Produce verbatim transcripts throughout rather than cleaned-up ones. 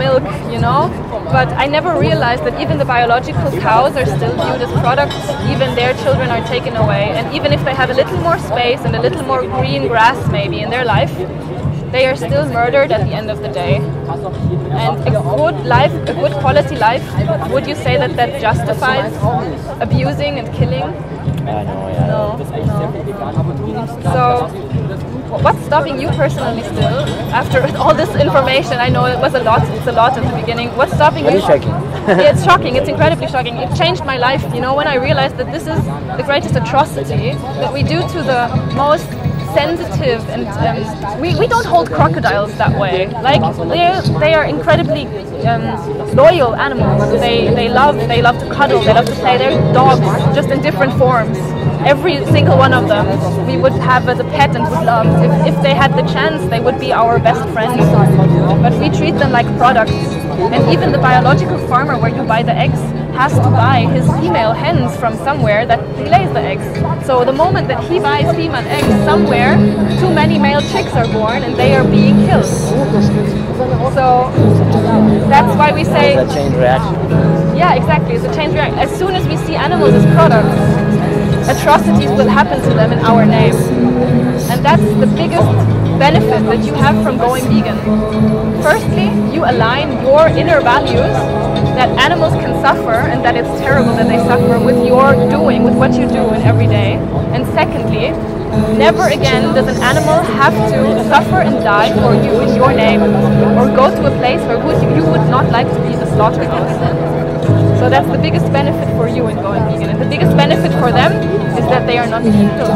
milk, you know. But I never realized that even the biological cows are still viewed as products. Even their children are taken away. And even if they have a little more space and a little more green grass maybe in their life, they are still murdered at the end of the day. And a good life, a good quality life, would you say that that justifies abusing and killing? Uh, no, yeah. No, no. So, what's stopping you personally still, after all this information? I know it was a lot, it's a lot at the beginning. What's stopping you? It's shocking. Yeah, it's shocking, it's incredibly shocking. It changed my life, you know, when I realized that this is the greatest atrocity that we do to the most sensitive, and um, we, we don't hold crocodiles that way. Like, they they are incredibly um, loyal animals. They they love they love to cuddle, they love to play. They're dogs, just in different forms. Every single one of them we would have as a pet and would love. If, if they had the chance, they would be our best friends. But we treat them like products. And even the biological farmer where you buy the eggs has to buy his female hens from somewhere that lays the eggs. So the moment that he buys female eggs somewhere, too many male chicks are born and they are being killed. So that's why we say... It's a chain reaction. Yeah, exactly. It's a chain reaction. As soon as we see animals as products, atrocities will happen to them in our name. And that's the biggest benefit that you have from going vegan. Firstly, you align your inner values that animals can suffer and that it's terrible that they suffer with your doing, with what you do in every day. And secondly, never again does an animal have to suffer and die for you in your name, or go to a place where would you, you would not like to be the slaughterhouse. So that's the biggest benefit for you in going vegan. And the biggest benefit for them is that they are not being killed.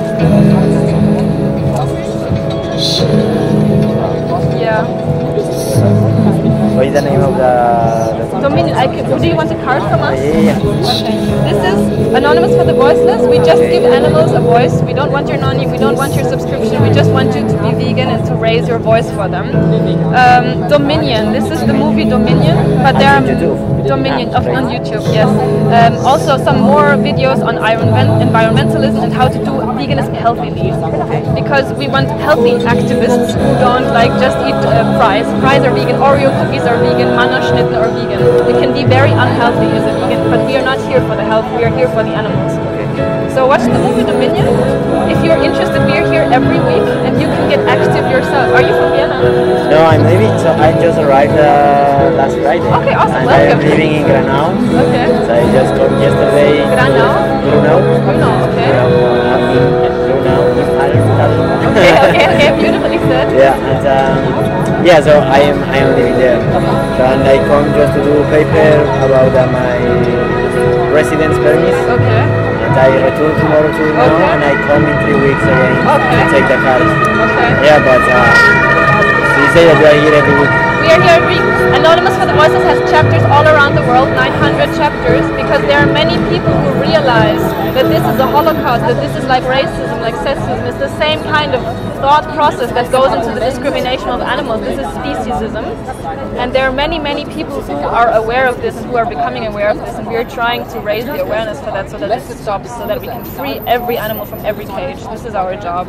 Yeah. What is the name of the... the Dominion, I can, do you want a card from us? Yeah, yeah. Okay. This is Anonymous for the Voiceless. We just give animals a voice. We don't want your noni, we don't want your subscription. We just want you to be vegan and to raise your voice for them. Um, Dominion. This is the movie Dominion. But there are Dominion of, on YouTube, yes. Um, also some more videos on environmentalism and how to do veganism healthily. Because we want healthy activists who don't like just eat uh, fries. Fries are vegan, Oreo cookies are vegan, Mannerschnitten are vegan. We can be very unhealthy as a vegan, but we are not here for the health, we are here for the animals. So watch the movie Dominion. If you're interested, we are here every week and you can get active yourself. Are you from Vienna? No, I'm living, so I just arrived uh, last Friday. Okay, awesome, and welcome. I'm living in Granau. Okay. So I just got yesterday. Granau? Grunau. Grunau, okay. Grunau. Okay, okay, okay, beautifully said. Yeah, and um, yeah, so I am I am living there. So, and I come just to do a paper about uh, my residence permit. Okay. And I return tomorrow to Grunau, Okay. and I come in three weeks again Okay. to take the card. Okay. Yeah, but uh, so you say that you are here every week. We are here every week. Anonymous for the Voiceless has chapters all around the world, nine hundred chapters, because there are many people who realize that this is a Holocaust, that this is like racism, like sexism. It's the same kind of thought process that goes into the discrimination of animals. This is speciesism. And there are many, many people who are aware of this and who are becoming aware of this, and we are trying to raise the awareness for that so that this stops, so that we can free every animal from every cage. This is our job.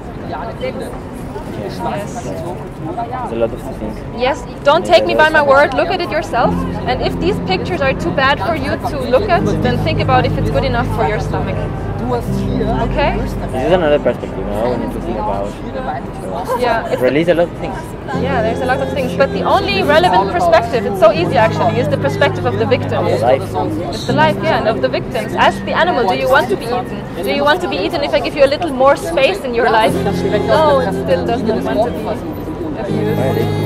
Yes. There's a lot of things. Yes, don't take me by my word, look at it yourself. And if these pictures are too bad for you to look at, then think about if it's good enough for your stomach. Okay? This is another perspective, no? We need to think about. So Yeah, it's release a lot of things. yeah, there's a lot of things. But the only relevant perspective, it's so easy actually, is the perspective of the victims. Life. It's the life, yeah, and of the victims. Ask the animal, do you want to be eaten? Do you want to be eaten if I give you a little more space in your life? No, it still does not want to be abused.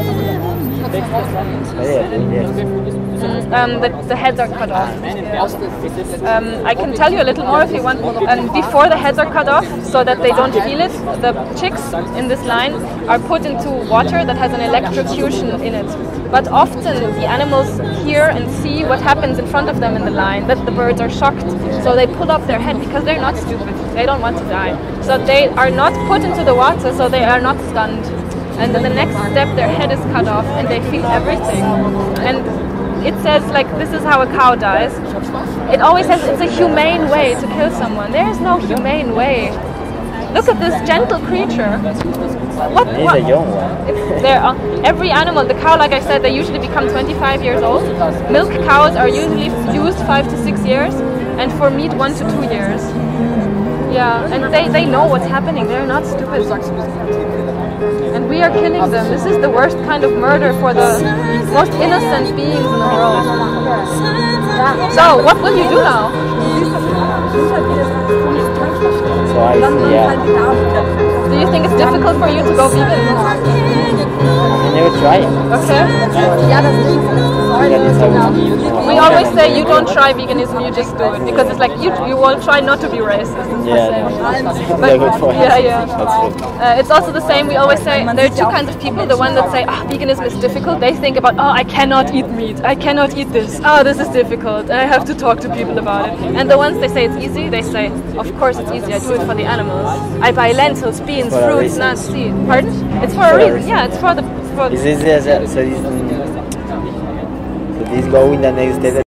Oh, yeah, yeah. Um, the, the heads are cut off. Um, I can tell you a little more if you want. Um, before the heads are cut off, so that they don't feel it, the chicks in this line are put into water that has an electrocution in it. But often the animals hear and see what happens in front of them in the line, that the birds are shocked. So they pull up their head because they're not stupid. They don't want to die. So they are not put into the water, so they are not stunned. And then the next step, their head is cut off and they feel everything. And it says, like, this is how a cow dies. It always says it's a humane way to kill someone. There is no humane way. Look at this gentle creature. What? He's what? a young one. There are, every animal, the cow, like I said, they usually become twenty-five years old. Milk cows are usually used five to six years, and for meat, one to two years. Yeah, and they, they know what's happening. They're not stupid. And we are killing them. This is the worst kind of murder for the most innocent beings in the world. So, what will you do now? So I, yeah. Do you think it's difficult for you to go vegan? I never tried. Okay. We always say you don't try veganism, you just do it, because it's like you you will try not to be racist. Yeah, But, yeah, good point. yeah, yeah. That's true. Uh, it's also the same. We always say there are two kinds of people. The one that say, "Ah, oh, veganism is difficult." They think about, "Oh, I cannot eat meat. I cannot eat this. Oh, this is difficult. I have to talk to people about it." And the ones they say it's easy, they say, "Of course it's easy. I do it for the animals. I buy lentils, beans, For a fruits, reason. nuts, seeds." Pardon? It's for a For a reason. reason. Yeah, it's for the for. Is this, uh, so this, so this go in the next step?